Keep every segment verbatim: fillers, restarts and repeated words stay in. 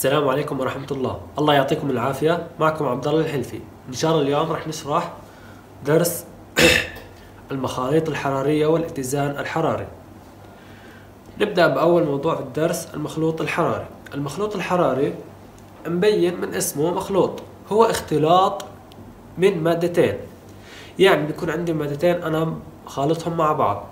السلام عليكم ورحمة الله. الله يعطيكم العافية. معكم عبد الله الحلفي. إن شاء الله اليوم راح نشرح درس المخاليط الحرارية والاتزان الحراري. نبدأ بأول موضوع في الدرس، المخلوط الحراري. المخلوط الحراري مبين من اسمه مخلوط، هو اختلاط من مادتين، يعني بيكون عندي مادتين أنا خالطهم مع بعض،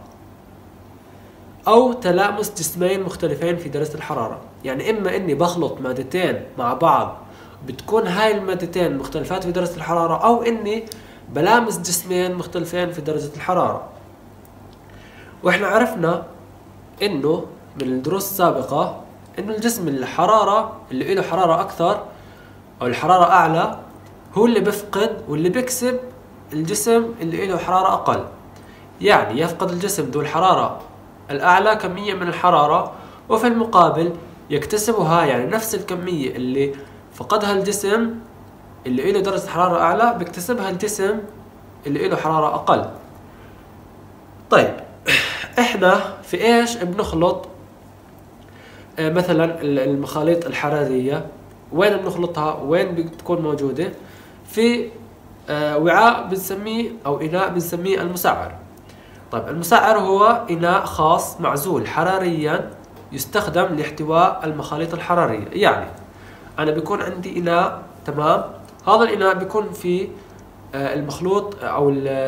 أو تلامس جسمين مختلفين في درجة الحرارة. يعني إما إني بخلط مادتين مع بعض بتكون هاي المادتين مختلفات في درجة الحرارة، أو إني بلامس جسمين مختلفين في درجة الحرارة. وإحنا عرفنا إنه من الدروس السابقة إنه الجسم الحرارة اللي له حرارة أكثر أو الحرارة أعلى هو اللي بفقد واللي بيكسب الجسم اللي له حرارة أقل. يعني يفقد الجسم ذو الحرارة الأعلى كمية من الحرارة، وفي المقابل يكتسبها، يعني نفس الكمية اللي فقدها الجسم اللي له درجة حرارة أعلى بيكتسبها الجسم اللي له حرارة أقل. طيب إحنا في إيش بنخلط آه مثلا المخاليط الحرارية؟ وين بنخلطها؟ وين بتكون موجودة؟ في آه وعاء بنسميه أو إناء بنسميه المسعر. طيب المسعر هو إناء خاص معزول حراريا يستخدم لاحتواء المخاليط الحرارية. يعني أنا بيكون عندي إناء، تمام، هذا الإناء بيكون فيه آه المخلوط أو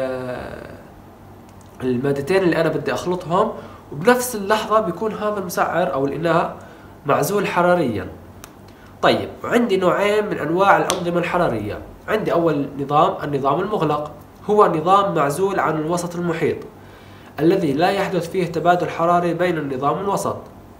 المادتين اللي أنا بدي أخلطهم، وبنفس اللحظة بيكون هذا المسعر أو الإناء معزول حراريا. طيب عندي نوعين من أنواع الأنظمة الحرارية. عندي أول نظام النظام المغلق، هو نظام معزول عن الوسط المحيط الذي لا يحدث فيه تبادل حراري بين النظام والوسط.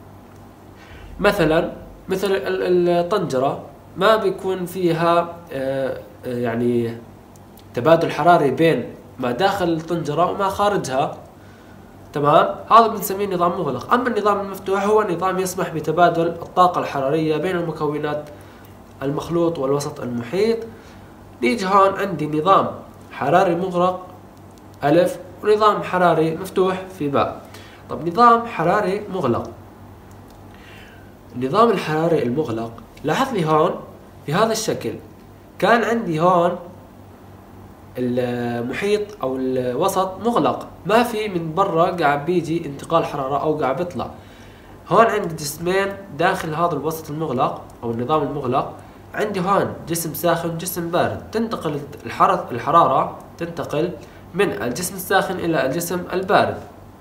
مثلا مثل الطنجرة ما بيكون فيها يعني تبادل حراري بين ما داخل الطنجرة وما خارجها، تمام، هذا بنسميه نظام مغلق. أما النظام المفتوح هو نظام يسمح بتبادل الطاقة الحرارية بين المكونات المخلوط والوسط المحيط. نيجي هون عندي نظام حراري مغلق ألف ونظام حراري مفتوح في باء. طب نظام حراري مغلق، النظام الحراري المغلق لاحظ لي هون في هذا الشكل، كان عندي هون المحيط او الوسط مغلق، ما في من برا قاعد بيجي انتقال حرارة او قاعد بيطلع. هون عندي جسمين داخل هذا الوسط المغلق او النظام المغلق، عندي هون جسم ساخن جسم بارد، تنتقل الحرارة تنتقل من الجسم الساخن إلى الجسم البارد.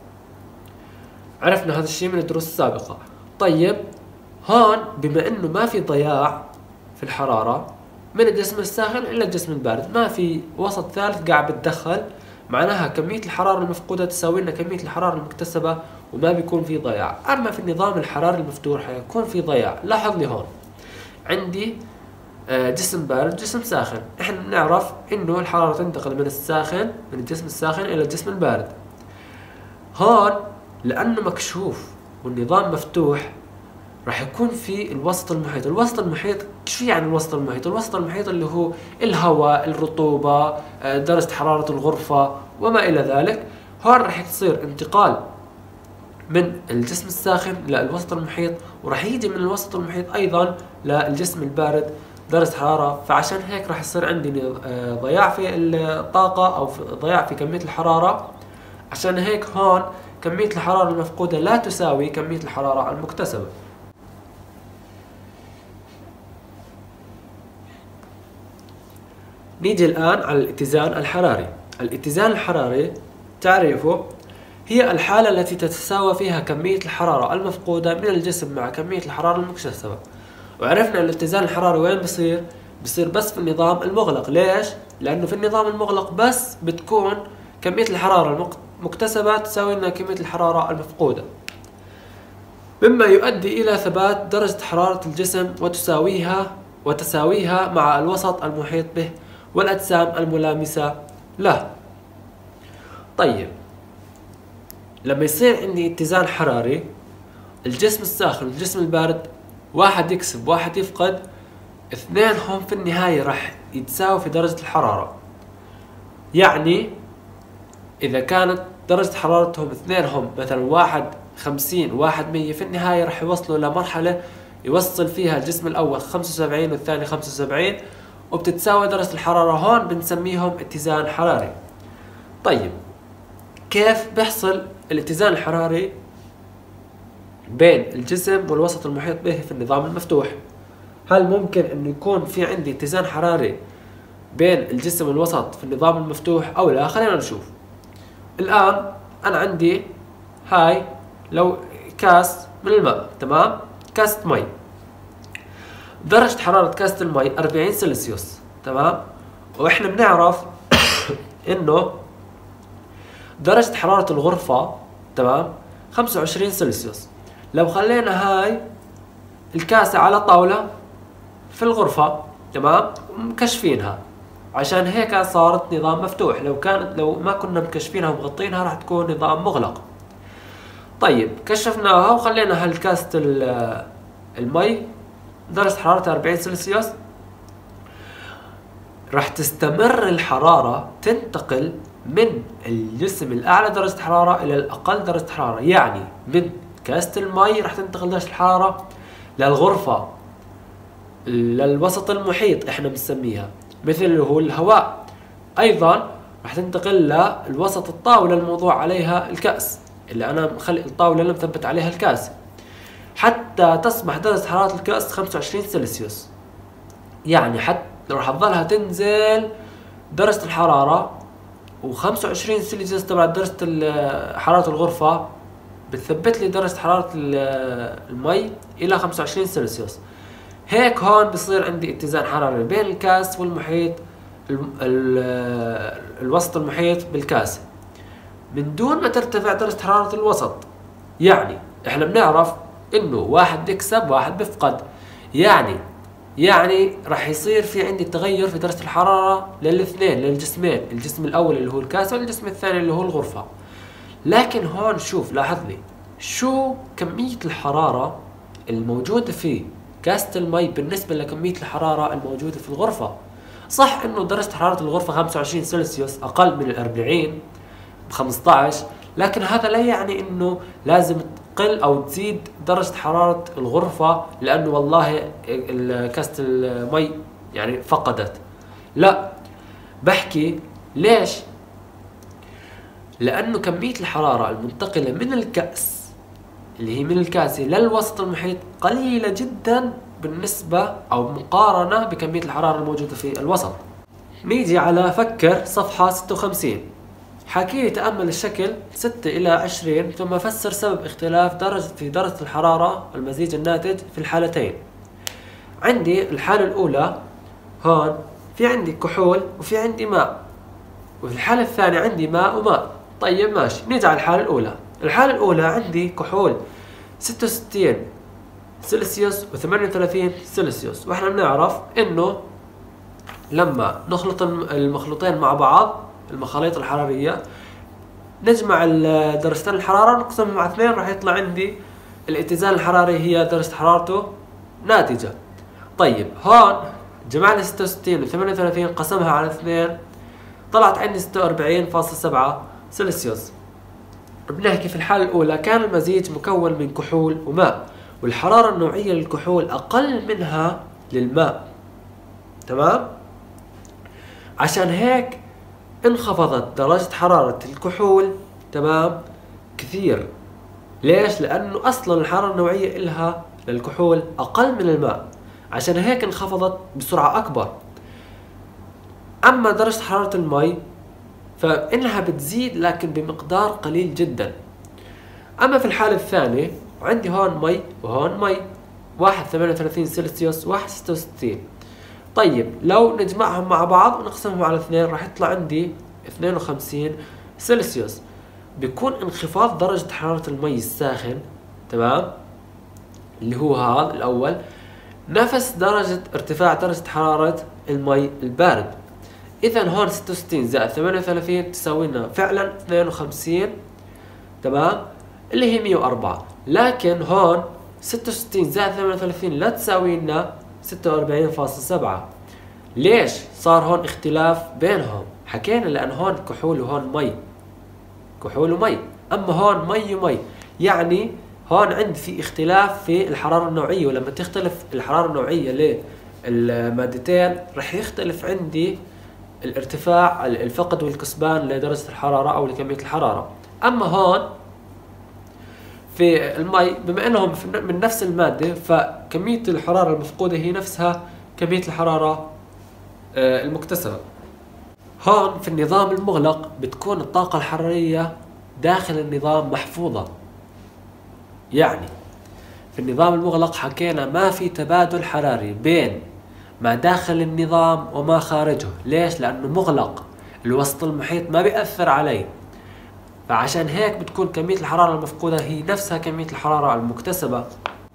عرفنا هذا الشيء من الدروس السابقة. طيب هون بما إنه ما في ضياع في الحرارة من الجسم الساخن إلى الجسم البارد، ما في وسط ثالث قاعد بتدخل، معناها كمية الحرارة المفقودة تساوي لنا كمية الحرارة المكتسبة وما بيكون في ضياع. أما في النظام الحراري المفتوح حيكون في ضياع. لاحظ لي هون عندي جسم بارد جسم ساخن، احنا بنعرف انه الحرارة تنتقل من الساخن من الجسم الساخن الى الجسم البارد. هون لانه مكشوف والنظام مفتوح راح يكون في الوسط المحيط. الوسط المحيط شو يعني الوسط المحيط؟ الوسط المحيط اللي هو الهواء، الرطوبة، درجة حرارة الغرفة وما الى ذلك. هون راح يصير انتقال من الجسم الساخن للوسط المحيط، وراح يجي من الوسط المحيط ايضا للجسم البارد درجة حرارة. فعشان هيك راح يصير عندي ضياع في الطاقة أو ضياع في كمية الحرارة. عشان هيك هون كمية الحرارة المفقودة لا تساوي كمية الحرارة المكتسبة. نيجي الآن على الاتزان الحراري. الاتزان الحراري تعريفه هي الحالة التي تتساوى فيها كمية الحرارة المفقودة من الجسم مع كمية الحرارة المكتسبة. وعرفنا ان الاتزان الحراري وين بصير؟ بصير بس في النظام المغلق. ليش؟ لانه في النظام المغلق بس بتكون كمية الحرارة المكتسبة تساوي لنا كمية الحرارة المفقودة، مما يؤدي الى ثبات درجة حرارة الجسم وتساويها وتساويها مع الوسط المحيط به والاجسام الملامسة له. طيب لما يصير عندي اتزان حراري، الجسم الساخن والجسم البارد واحد يكسب واحد يفقد، اثنينهم في النهاية راح يتساوي في درجة الحرارة. يعني إذا كانت درجة حرارتهم اثنينهم مثلا واحد خمسين واحد مية، في النهاية راح يوصلوا لمرحلة يوصل فيها الجسم الأول خمسة وسبعين والثاني خمسة وسبعين، وبتتساوي درجة الحرارة هون بنسميهم اتزان حراري. طيب كيف بيحصل الاتزان الحراري بين الجسم والوسط المحيط به في النظام المفتوح؟ هل ممكن انه يكون في عندي اتزان حراري بين الجسم والوسط في النظام المفتوح او لا؟ خلينا نشوف. الان انا عندي هاي لو كاس من الماء، تمام؟ كاسة مي، درجة حرارة كاسة المي أربعين سلسيوس، تمام؟ واحنا بنعرف انه درجة حرارة الغرفة، تمام، خمسة وعشرين سلسيوس. لو خلينا هاي الكاسة على طاولة في الغرفة، تمام، مكشفينها، عشان هيك صارت نظام مفتوح. لو كانت لو ما كنا مكشفينها ومغطينها راح تكون نظام مغلق. طيب كشفناها وخلينا هالكاسة المي درجة حرارتها أربعين سلسيوس، راح تستمر الحرارة تنتقل من الجسم الأعلى درجة حرارة إلى الأقل درجة حرارة. يعني من كاسة المي راح تنتقل درجة الحرارة للغرفة، للوسط المحيط احنا بنسميها، مثل اللي هو الهواء. أيضا راح تنتقل للوسط الطاولة الموضوع عليها الكأس، اللي أنا مخلي الطاولة اللي مثبت عليها الكأس، حتى تصبح درجة حرارة الكأس خمسة وعشرين سلسيوس. يعني حتى راح تظلها تنزل درجة الحرارة وخمسة وعشرين سلسيوس تبع درجة حرارة الغرفة بتثبت لي درجة حرارة المي إلى خمسة وعشرين سلسيوس. هيك هون بصير عندي اتزان حراري بين الكاس والمحيط، ال ال الوسط المحيط بالكاسة، من دون ما ترتفع درجة حرارة الوسط. يعني احنا بنعرف انه واحد بيكسب واحد بيفقد، يعني يعني راح يصير في عندي تغير في درجة الحرارة للاثنين، للجسمين، الجسم الأول اللي هو الكاسة والجسم الثاني اللي هو الغرفة. لكن هون شوف، لاحظ لي شو كمية الحرارة الموجودة في كاسة المي بالنسبة لكمية الحرارة الموجودة في الغرفة. صح انه درجة حرارة الغرفة خمسة وعشرين سلسيوس أقل من الأربعين بخمسة عشر، لكن هذا لا يعني انه لازم تقل او تزيد درجة حرارة الغرفة لانه والله كاسة المي يعني فقدت. لا، بحكي ليش؟ لانه كمية الحرارة المنتقلة من الكأس اللي هي من الكاسة للوسط المحيط قليلة جدا بالنسبة او مقارنة بكمية الحرارة الموجودة في الوسط. نيجي على فكر صفحة ستة وخمسين. حكي تأمل الشكل ستة إلى عشرين ثم فسر سبب اختلاف درجة في درجة الحرارة المزيج الناتج في الحالتين. عندي الحالة الأولى هون في عندي كحول وفي عندي ماء، وفي الحالة الثانية عندي ماء وماء. طيب ماشي، نيجي على الحالة الأولى. الحالة الأولى عندي كحول ستة وستين سلسيوس وثمانية وثلاثين سلسيوس، واحنا بنعرف انه لما نخلط المخلوطين مع بعض المخاليط الحرارية نجمع درجتين الحرارة نقسمهم مع اثنين راح يطلع عندي الاتزان الحراري هي درجة حرارته ناتجة. طيب هون جمعنا ستة وستين و ثمانية وثلاثين قسمها على اثنين طلعت عندي ستة وأربعين فاصلة سبعة سلسيوس. بنحكي في الحالة الأولى كان المزيج مكون من كحول وماء، والحرارة النوعية للكحول أقل منها للماء، تمام؟ عشان هيك انخفضت درجة حرارة الكحول، تمام، كثير. ليش؟ لأنه أصلا الحرارة النوعية إلها للكحول أقل من الماء، عشان هيك انخفضت بسرعة أكبر. أما درجة حرارة المي فإنها بتزيد لكن بمقدار قليل جدا. أما في الحالة الثانية عندي هون مي وهون مي، واحد ثمانية وثلاثين سلسيوس واحد ستة وستين. طيب لو نجمعهم مع بعض ونقسمهم على اثنين راح يطلع عندي اثنين وخمسين سلسيوس. بيكون انخفاض درجة حرارة المي الساخن، تمام، اللي هو هذا الأول، نفس درجة ارتفاع درجة حرارة المي البارد. إذا هون ستة وستين زائد ثمانية وثلاثين تساوي لنا فعلا اثنين وخمسين، تمام، اللي هي مئة وأربعة. لكن هون ستة وستين زائد ثمانية وثلاثين لا تساوي لنا ستة وأربعين فاصلة سبعة. ليش؟ صار هون اختلاف بينهم. حكينا لأن هون كحول وهون مي، كحول ومي، أما هون مي ومي، يعني هون عندي في اختلاف في الحرارة النوعية، ولما تختلف الحرارة النوعية للمادتين رح يختلف عندي الارتفاع الفقد والكسبان لدرجة الحرارة أو لكمية الحرارة. أما هون في المي بما أنهم من نفس المادة فكمية الحرارة المفقودة هي نفسها كمية الحرارة المكتسبة. هون في النظام المغلق بتكون الطاقة الحرارية داخل النظام محفوظة. يعني في النظام المغلق حكينا ما في تبادل حراري بين ما داخل النظام وما خارجه. ليش؟ لأنه مغلق، الوسط المحيط ما بيأثر عليه، فعشان هيك بتكون كمية الحرارة المفقودة هي نفسها كمية الحرارة المكتسبة.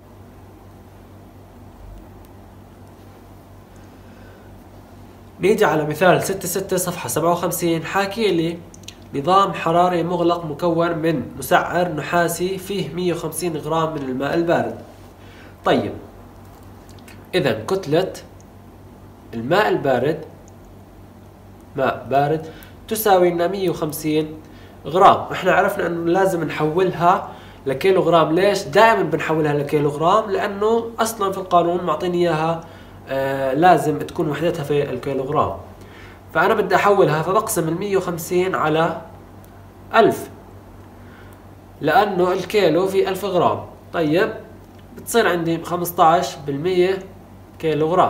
نيجي على مثال ستة ستة صفحة سبعة وخمسين، حاكي لي نظام حراري مغلق مكون من مسعر نحاسي فيه مئة وخمسين غرام من الماء البارد. طيب إذا كتلة الماء البارد، ماء بارد، تساوي لنا مئة وخمسين غرام. احنا عرفنا انه لازم نحولها لكيلو غرام. ليش دائما بنحولها لكيلو غرام؟ لانه اصلا في القانون معطيني اياها آه لازم تكون وحدتها في الكيلو غرام. فانا بدي احولها، فبقسم ال مئة وخمسين على ألف، لانه الكيلو في ألف غرام. طيب بتصير عندي خمسة عشر بالمئة كيلو غرام.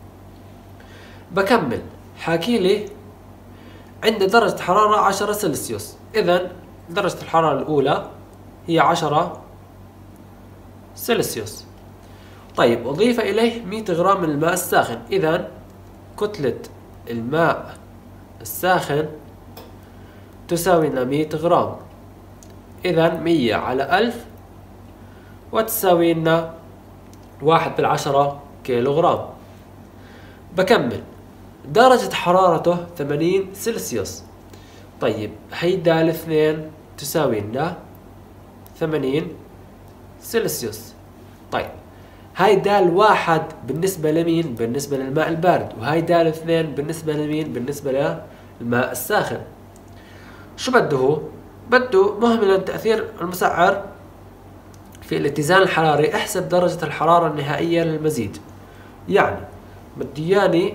بكمل، حاكي لي عند درجة حرارة عشرة سلسيوس. إذا درجة الحرارة الأولى هي عشرة سلسيوس. طيب أضيف إليه مئة غرام من الماء الساخن. إذا كتلة الماء الساخن تساوي لنا مئة غرام. إذا مئة على ألف وتساوي لنا واحد بالعشرة كيلو غرام. بكمل، درجة حرارته ثمانين سلسيوس. طيب هيدا الاثنين تساوي لنا ثمانين سلسيوس. طيب هاي دال واحد بالنسبة لمين؟ بالنسبة للماء البارد، وهاي دال اثنين بالنسبة لمين؟ بالنسبة للماء الساخن. شو بده هو؟ بده مهملا تأثير المسعر في الاتزان الحراري. احسب درجة الحرارة النهائية للمزيج. يعني بدي ياني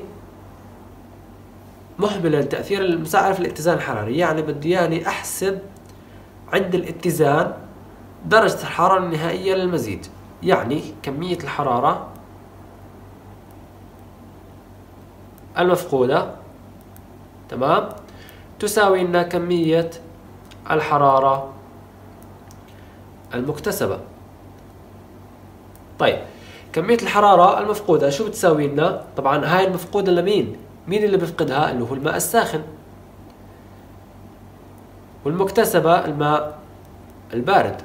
مهملا تأثير المسعر في الاتزان الحراري، يعني بدي ياني احسب عند الاتزان درجة الحرارة النهائية للمزيج. يعني كمية الحرارة المفقودة، تمام، تساوي لنا كمية الحرارة المكتسبة. طيب كمية الحرارة المفقودة شو بتساوي لنا؟ طبعا هاي المفقودة لمين؟ مين اللي بيفقدها؟ اللي هو الماء الساخن. والمكتسبة الماء البارد.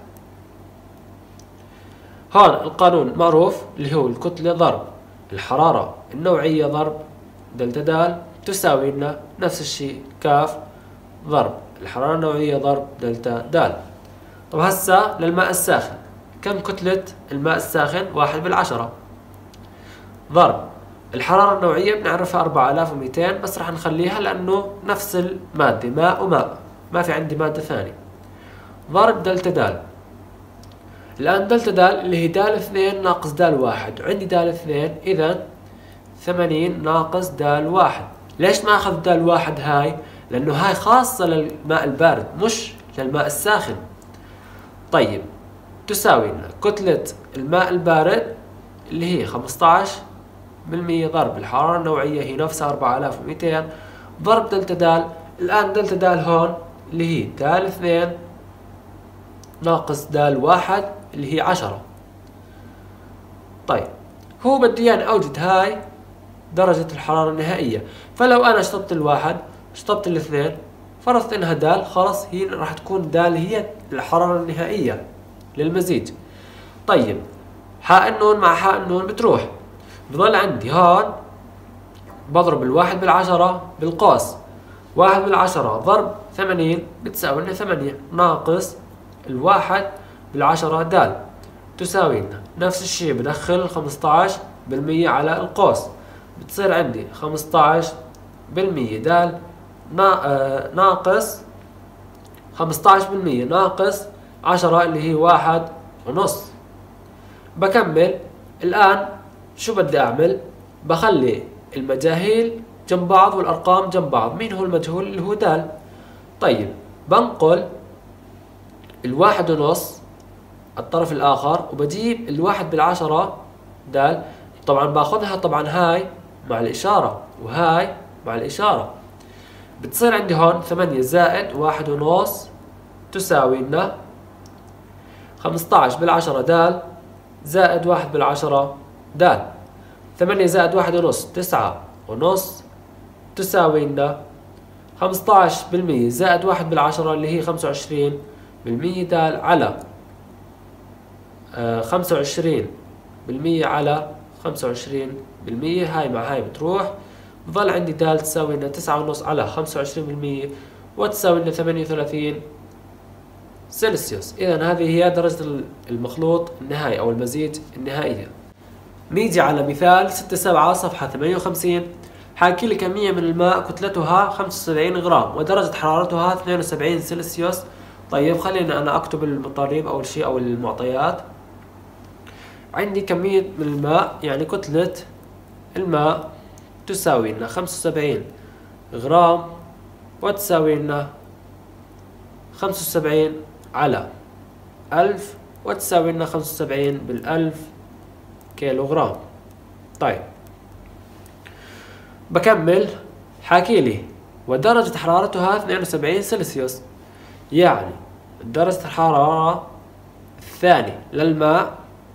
هون القانون معروف اللي هو الكتلة ضرب الحرارة النوعية ضرب دلتا دال تساوي لنا نفس الشيء كاف ضرب الحرارة النوعية ضرب دلتا دال. طب هسا للماء الساخن، كم كتلة الماء الساخن؟ واحد بالعشرة ضرب الحرارة النوعية بنعرفها أربعة آلاف ومئتين، بس رح نخليها لأنه نفس المادة ماء وماء، ما في عندي مادة ثانية، ضرب دلتا دال. الآن دلتا دال اللي هي دال اثنين ناقص دال واحد، وعندي دال اثنين، إذا ثمانين ناقص دال واحد. ليش ما أخذ دال واحد هاي؟ لأنه هاي خاصة للماء البارد مش للماء الساخن. طيب تساوي لنا كتلة الماء البارد اللي هي خمسة عشر بالمئة ضرب الحرارة النوعية هي نفسها أربعة آلاف ومئتين ضرب دلتا دال. الآن دلتا دال هون اللي هي دال اثنين ناقص دال واحد اللي هي عشرة. طيب هو بدي يعني أوجد هاي درجة الحرارة النهائية، فلو أنا شطبت الواحد شطبت الاثنين فرضت إنها دال، خلاص هي راح تكون دال هي الحرارة النهائية للمزيج. طيب حاء النون مع حاء النون بتروح، بضل عندي هون بضرب الواحد بالعشرة بالقوس، واحد بالعشرة ضرب ثمانين بتساوي لنا ثمانية ناقص الواحد بالعشرة دال تساوي لنا نفس الشيء، بدخل خمسة عشر بالمية على القوس بتصير عندي خمسة عشر بالمية دال ناقص خمسة عشر بالمية ناقص عشرة اللي هي واحد ونص. بكمل الآن شو بدي أعمل؟ بخلي المجاهيل جنب بعض والأرقام جنب بعض. مين هو المجهول؟ اللي هو د. طيب بنقل الواحد ونص الطرف الآخر وبجيب الواحد بالعشرة د. طبعا باخذها طبعا هاي مع الإشارة وهاي مع الإشارة، بتصير عندي هون ثمانية زائد واحد ونص تساوي لنا خمسطعش بالعشرة د زائد واحد بالعشرة د. ثمانية زائد واحد ونص تسعة ونص تساوي لنا خمسطعش بالمية زائد واحد بالعشرة اللي هي خمسة وعشرين بالمية د على آه خمسة وعشرين بالمية على خمسة وعشرين بالمية. هاي مع هاي بتروح، بضل عندي د تساوي لنا تسعة ونص على خمسة وعشرين بالمية وتساوي لنا ثمانية وثلاثين سلسيوس. إذا هذه هي درجة المخلوط النهائي أو المزيج النهائية. نيجي على مثال ستة سبعة صفحة ثمانية وخمسين. حاكي لي كمية من الماء كتلتها خمسة وسبعين غرام ودرجة حرارتها اثنين وسبعين سلسيوس. طيب خلينا أنا أكتب المطالب أول شيء أو المعطيات. عندي كمية من الماء يعني كتلة الماء تساوي لنا خمسة وسبعين غرام وتساوي لنا خمسة وسبعين على ألف وتساوي لنا خمسة وسبعين بالألف كيلو غرام. طيب بكمل، حاكي لي ودرجة حرارتها اثنين وسبعين سلسيوس، يعني درجة الحرارة الثانية للماء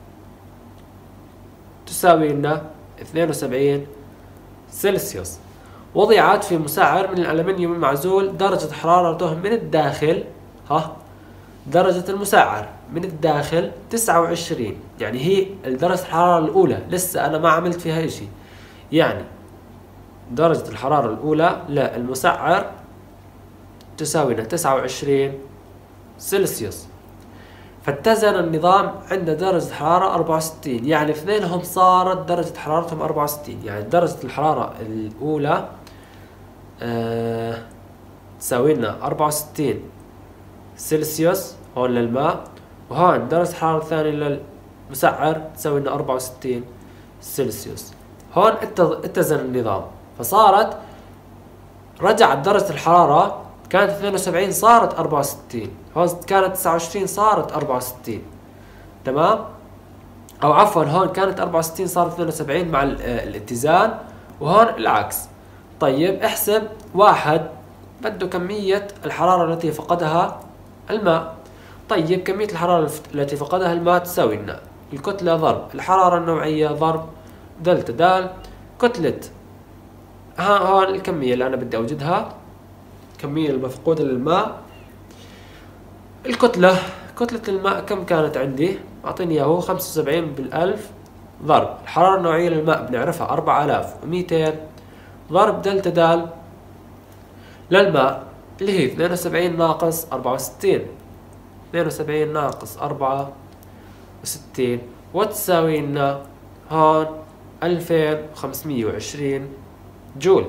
تساوي لنا اثنين وسبعين سلسيوس. وضعت في مسعر من الألمنيوم المعزول درجة حرارته من الداخل، ها درجة المسعر من الداخل تسعة وعشرين، يعني هي درجة الحرارة الأولى لسه أنا ما عملت فيها إشي. يعني درجة الحرارة الأولى للمسعر تساوي لنا تسعة وعشرين سلسيوس. فاتزن النظام عند درجة حرارة أربعة وستين، يعني اثنينهم صارت درجة حرارتهم أربعة وستين. يعني درجة الحرارة الأولى آه تساوي لنا أربعة وستين سلسيوس هون للماء، وهون درجة الحرارة الثانية للمسعر تساوي لنا أربعة وستين سلسيوس. هون اتزن النظام، فصارت رجعت درجة الحرارة كانت اثنين وسبعين صارت أربعة وستين، هون كانت تسعة وعشرين صارت أربعة وستين. تمام؟ أو عفوا هون كانت أربعة وستين صارت اثنين وسبعين مع الاتزان، وهون العكس. طيب احسب واحد بده كمية الحرارة التي فقدها الماء. طيب كمية الحرارة التي فقدها الماء تساوي لنا الكتلة ضرب الحرارة النوعية ضرب دلتا د كتلة، ها هون الكمية اللي أنا بدي أوجدها، الكمية المفقودة للماء. الكتلة كتلة الماء كم كانت عندي؟ أعطيني إياه خمسة وسبعين بالألف ضرب الحرارة النوعية للماء بنعرفها أربعة آلاف ومئتين ضرب دلتا د للماء اللي هي اثنين وسبعين ناقص أربعة وستين، اثنين وسبعين ناقص أربعة وستين وتساوي لنا هون ألفين وخمسمية وعشرين جول.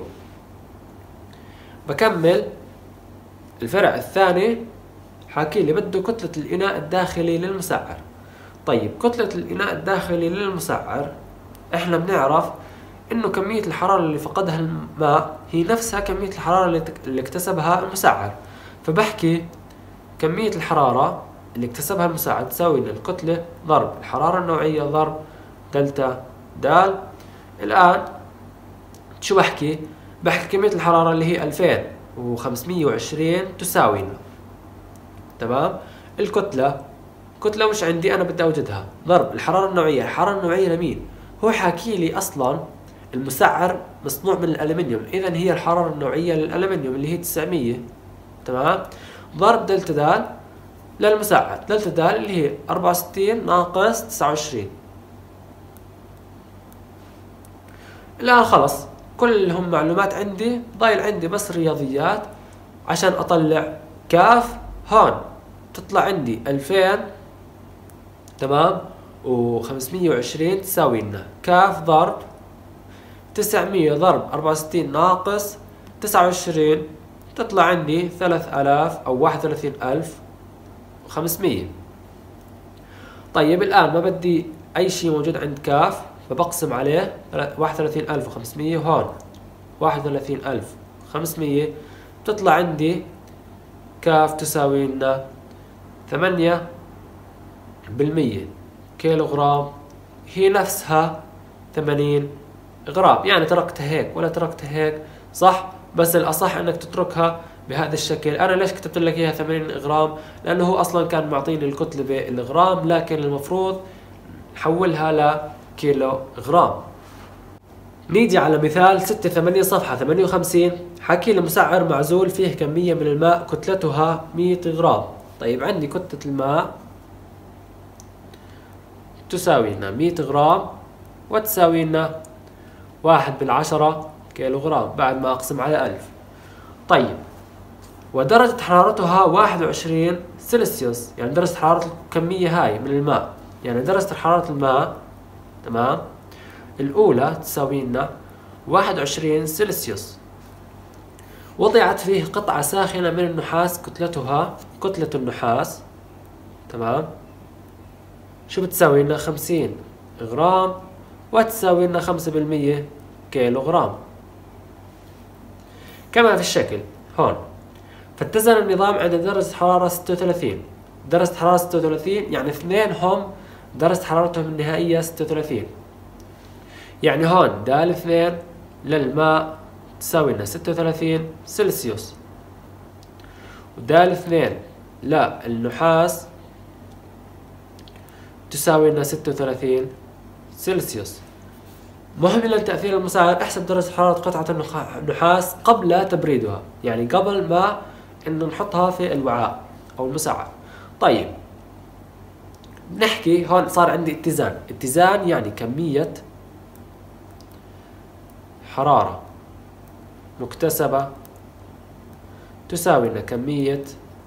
بكمل الفرع الثاني، حاكي لي بده كتلة الإناء الداخلي للمسعر. طيب كتلة الإناء الداخلي للمسعر احنا بنعرف انه كمية الحرارة اللي فقدها الماء هي نفسها كمية الحرارة اللي, تك... اللي اكتسبها المسعر، فبحكي كمية الحرارة اللي اكتسبها المسعر تساوي للكتلة ضرب الحرارة النوعية ضرب دلتا د. الآن شو بحكي؟ بحكي كمية الحرارة اللي هي ألفين وخمسمية وعشرين تساوي لنا، تمام؟ الكتلة كتلة مش عندي أنا بدي أوجدها ضرب الحرارة النوعية. الحرارة النوعية لمين؟ هو حاكي لي أصلا المسعر مصنوع من الألمنيوم، إذا هي الحرارة النوعية للألمنيوم اللي هي تسعمية، تمام؟ ضرب دلتا د للمسعر، دلتا د اللي هي أربعة وستين ناقص تسعة وعشرين. الآن خلص كلهم معلومات عندي، ضايل عندي بس رياضيات عشان أطلع كاف. هون تطلع عندي ألفين تمام وخمسمية وعشرين تساوي لنا كاف ضرب تسعمية ضرب أربعة وستين ناقص تسعة وعشرين، تطلع عندي ثلاثة آلاف أو واحد وثلاثين ألف وخمسمية. طيب الآن ما بدي أي شيء موجود عند كاف، فبقسم عليه واحد وثلاثين ألف وخمسمية، وهون واحد وثلاثين ألف وخمسمية، بتطلع عندي كاف تساوي لنا ثمانية بالمية كيلو غرام، هي نفسها ثمانين غرام. يعني تركتها هيك ولا تركتها هيك صح، بس الأصح أنك تتركها بهذا الشكل. أنا ليش كتبت لك إياها ثمانين غرام؟ لأنه هو أصلا كان معطيني الكتلة بالغرام، لكن المفروض نحولها لكيلو غرام. نيجي على مثال ستة ثمانية صفحة ثمانية وخمسين، حكي لمسعر معزول فيه كمية من الماء كتلتها مئة غرام. طيب عندي كتلة الماء تساوي لنا مئة غرام وتساوي لنا واحد بالعشرة كيلو غرام بعد ما أقسم على ألف. طيب ودرجة حرارتها واحد وعشرين سلسيوس، يعني درجة حرارة الكمية هاي من الماء، يعني درجة حرارة الماء تمام الأولى تساوي لنا واحد وعشرين سلسيوس. وضعت فيه قطعة ساخنة من النحاس كتلتها كتلة النحاس تمام شو بتساوي لنا خمسين غرام وتساوي لنا خمسة بالمية كيلو غرام. كما في الشكل هون، فاتزن النظام عند درجة حرارة ستة وثلاثين. درجة حرارة ستة وثلاثين يعني اثنين هم درجة حرارتهم النهائية ستة وثلاثين، يعني هون دال اثنين للماء تساوي لنا ستة وثلاثين سلسيوس، ودال اثنين للنحاس تساوي لنا ستة وثلاثين سلسيوس. مهملا تأثير المساعد، احسب درجة حرارة قطعة النحاس قبل تبريدها، يعني قبل ما انه نحطها في الوعاء او المساعد. طيب نحكي هون صار عندي اتزان، اتزان يعني كمية حرارة مكتسبة تساوي لنا كمية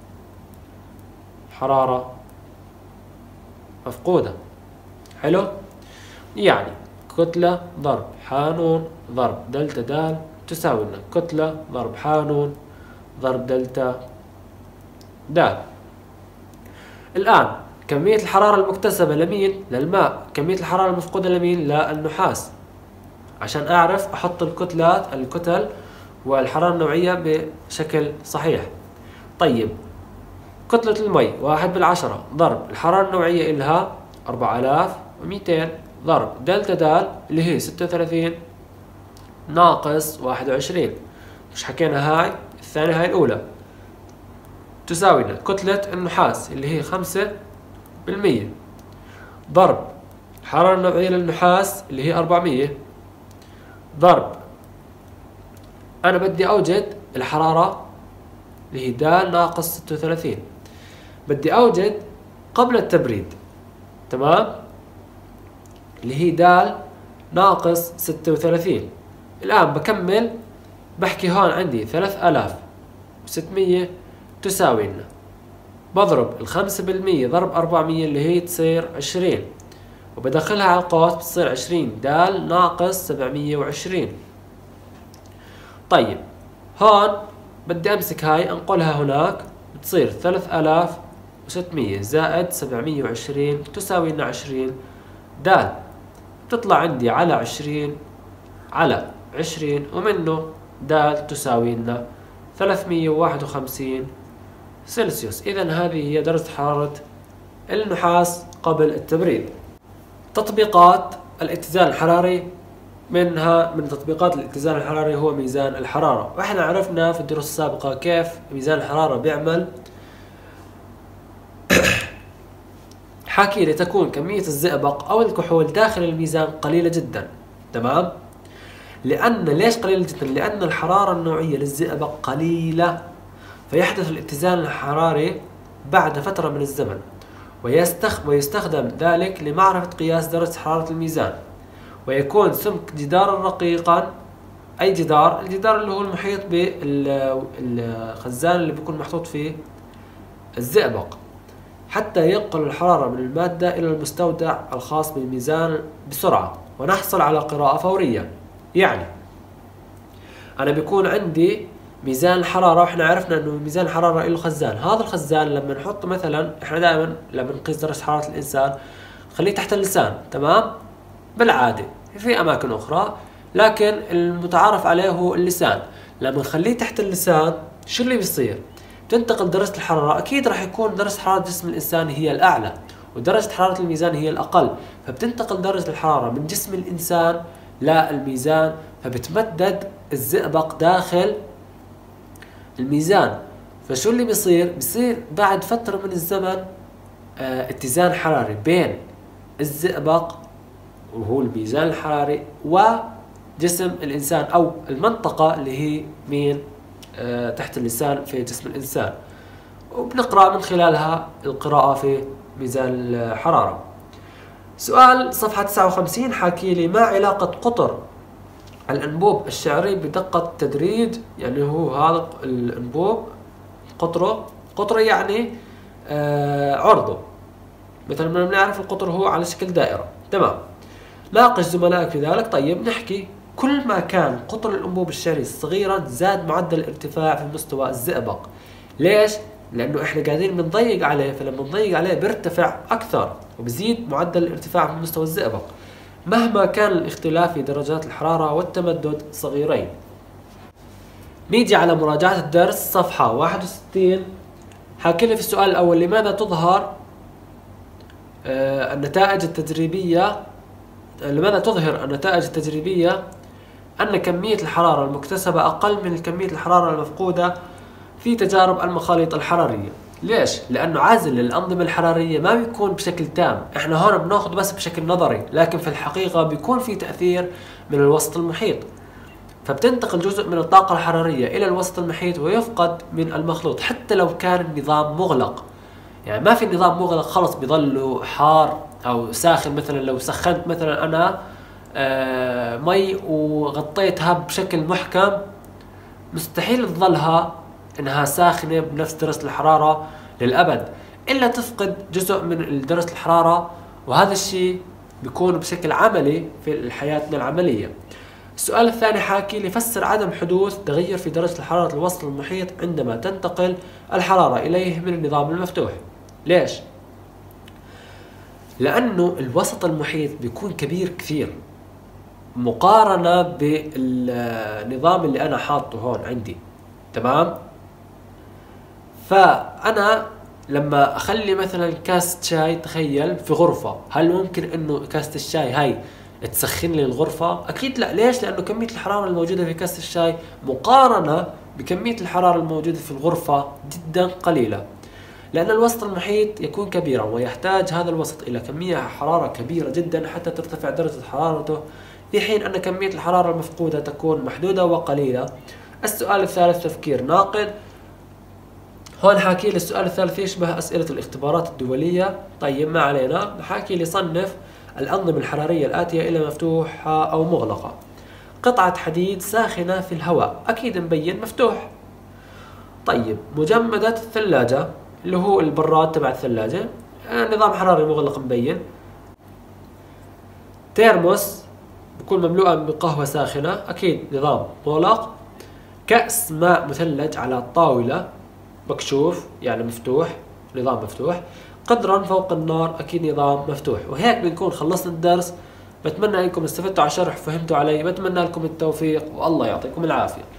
حرارة مفقودة. حلو، يعني كتلة ضرب حانون ضرب دلتا دال تساوي لنا كتلة ضرب حانون ضرب دلتا دال. الآن كمية الحرارة المكتسبة لمين؟ للماء. كمية الحرارة المفقودة لمين؟ للنحاس، عشان أعرف أحط الكتلات الكتل والحرارة النوعية بشكل صحيح. طيب كتلة المي واحد بالعشرة ضرب الحرارة النوعية إلها أربعة آلاف ومئتين ضرب دلتا دال اللي هي ستة وثلاثين ناقص واحد وعشرين، مش حكينا هاي الثانية هاي الأولى، تساوي لنا كتلة النحاس اللي هي خمسة بالمية ضرب الحرارة النوعية للنحاس اللي هي أربعمية ضرب أنا بدي أوجد الحرارة اللي هي دال ناقص ستة وثلاثين، بدي أوجد قبل التبريد تمام اللي هي دال ناقص ستة وثلاثين. الآن بكمل بحكي هون عندي ثلاثة آلاف وستمية تساوي لنا بضرب الخمسة بالمية ضرب أربعمية اللي هي تصير عشرين، وبدخلها على القوس بتصير عشرين دال ناقص سبعمية وعشرين. طيب هون بدي أمسك هاي أنقلها هناك بتصير ثلاثة آلاف وستمية زائد سبعمية وعشرين تساوي لنا عشرين دال، بتطلع عندي على عشرين على عشرين ومنه دال تساوي لنا ثلاثمية وواحد وخمسين سلسيوس. إذا هذه هي درجة حرارة النحاس قبل التبريد. تطبيقات الاتزان الحراري، منها من تطبيقات الاتزان الحراري هو ميزان الحرارة، واحنا عرفنا في الدروس السابقة كيف ميزان الحرارة بيعمل. حكي لتكون كمية الزئبق أو الكحول داخل الميزان قليلة جدا تمام. لأن ليش قليلة جدا؟ لأن الحرارة النوعية للزئبق قليلة، فيحدث الاتزان الحراري بعد فترة من الزمن، ويستخدم ذلك لمعرفة قياس درجة حرارة الميزان. ويكون سمك جدار رقيقا، أي جدار؟ الجدار اللي هو المحيط بالخزان اللي بيكون محطوط فيه الزئبق، حتى ينقل الحرارة من المادة إلى المستودع الخاص بالميزان بسرعة ونحصل على قراءة فورية. يعني أنا بيكون عندي ميزان الحرارة، واحنا عرفنا انه ميزان الحرارة له خزان. هذا الخزان لما نحط مثلا، احنا دائما لما نقيس درجة حرارة الانسان خليه تحت اللسان، تمام؟ بالعادة في اماكن اخرى، لكن المتعارف عليه هو اللسان. لما نخليه تحت اللسان شو اللي بيصير؟ تنتقل درجة الحرارة، اكيد راح يكون درجة حرارة جسم الانسان هي الاعلى، ودرجة حرارة الميزان هي الاقل، فبتنتقل درجة الحرارة من جسم الانسان للميزان، فبتمدد الزئبق داخل الميزان. فشو اللي بيصير؟ بيصير بعد فترة من الزمن اه اتزان حراري بين الزئبق وهو الميزان الحراري وجسم الإنسان، أو المنطقة اللي هي مين اه تحت اللسان في جسم الإنسان، وبنقرأ من خلالها القراءة في ميزان الحرارة. سؤال صفحة تسعة وخمسين حاكي لي ما علاقة قطر الأنبوب الشعري بدقة تدريج؟ يعني هو هذا الأنبوب قطره، قطره يعني آه عرضه، مثل ما بنعرف القطر هو على شكل دائرة، تمام. ناقش زملائك في ذلك. طيب نحكي كل ما كان قطر الأنبوب الشعري صغيرا زاد معدل الارتفاع في مستوى الزئبق. ليش؟ لأنه إحنا قاعدين بنضيق عليه، فلما نضيق عليه بيرتفع أكثر وبزيد معدل الارتفاع في مستوى الزئبق مهما كان الاختلاف في درجات الحرارة والتمدد صغيرين. نيجي على مراجعة الدرس صفحة واحد وستين. حاكي لي في السؤال الأول لماذا تظهر آه النتائج التجريبية لماذا تظهر النتائج التجريبية أن كمية الحرارة المكتسبة أقل من كمية الحرارة المفقودة في تجارب المخاليط الحرارية؟ ليش؟ لأنه عازل للأنظمة الحرارية ما بيكون بشكل تام، احنا هون بناخذ بس بشكل نظري، لكن في الحقيقة بيكون في تأثير من الوسط المحيط، فبتنتقل جزء من الطاقة الحرارية إلى الوسط المحيط ويفقد من المخلوط حتى لو كان النظام مغلق. يعني ما في نظام مغلق خلص بيضل حار أو ساخن. مثلا لو سخنت مثلا أنا آه مي وغطيتها بشكل محكم مستحيل تظلها انها ساخنة بنفس درجة الحرارة للأبد، إلا تفقد جزء من درجة الحرارة، وهذا الشيء بيكون بشكل عملي في حياتنا العملية. السؤال الثاني حاكي لي فسر عدم حدوث تغير في درجة الحرارة الوسط المحيط عندما تنتقل الحرارة إليه من النظام المفتوح. ليش؟ لأنه الوسط المحيط بيكون كبير كثير مقارنة بالنظام اللي أنا حاطه هون عندي، تمام؟ فأنا لما أخلي مثلا كاسة شاي، تخيل في غرفة، هل ممكن إنه كاسة الشاي هاي تسخن لي الغرفة؟ أكيد لا. ليش؟ لأنه كمية الحرارة الموجودة في كاسة الشاي مقارنة بكمية الحرارة الموجودة في الغرفة جدا قليلة، لأن الوسط المحيط يكون كبيرا ويحتاج هذا الوسط إلى كمية حرارة كبيرة جدا حتى ترتفع درجة حرارته، في حين أن كمية الحرارة المفقودة تكون محدودة وقليلة. السؤال الثالث تفكير ناقد. هون حاكي لي السؤال الثالث يشبه أسئلة الاختبارات الدولية. طيب ما علينا، حاكي لي صنف الأنظمة الحرارية الآتية إلى مفتوحة أو مغلقة. قطعة حديد ساخنة في الهواء، أكيد مبين مفتوح. طيب مجمدة الثلاجة اللي هو البراد تبع الثلاجة، نظام حراري مغلق مبين. تيرموس بكون مملوءا بقهوة ساخنة، أكيد نظام مغلق. كأس ماء مثلج على الطاولة مكشوف يعني مفتوح، نظام مفتوح. قدرا فوق النار، أكيد نظام مفتوح. وهيك بنكون خلصنا الدرس. بتمنى أنكم استفدتوا على الشرح وفهمتوا علي. بتمنى لكم التوفيق والله يعطيكم العافية.